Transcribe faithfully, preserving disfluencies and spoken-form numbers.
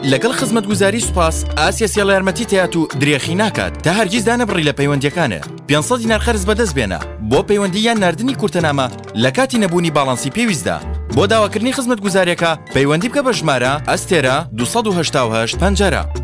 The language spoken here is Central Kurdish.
لەگەڵ خزمەتگوزاری سوپاس ئاسیا سێڵ یارمەتی تەیات و درێخی ناکات تا هەرگیز دانەبڕی لە پەیوەندیەکانە. پێنج سەد دینار خەرز بەدەست بێنە بۆ پەیوەندی یان نردنی کورتەنامە لە کاتی نەبوونی باڵانسی پێویستدا. بۆ داواکردنی خزمەتگوزاریەکە پەیوەندی بکە بە ژمارە ئەستێرە دوو سەد و هەشتا و هەشت پەنجەرە.